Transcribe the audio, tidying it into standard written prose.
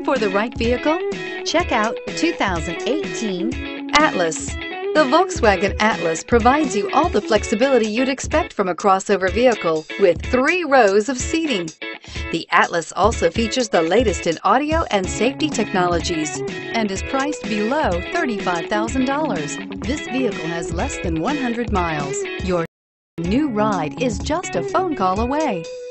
for the right vehicle? Check out 2018 Atlas. The Volkswagen Atlas provides you all the flexibility you'd expect from a crossover vehicle with 3 rows of seating. The Atlas also features the latest in audio and safety technologies and is priced below $35,000. This vehicle has less than 100 miles. Your new ride is just a phone call away.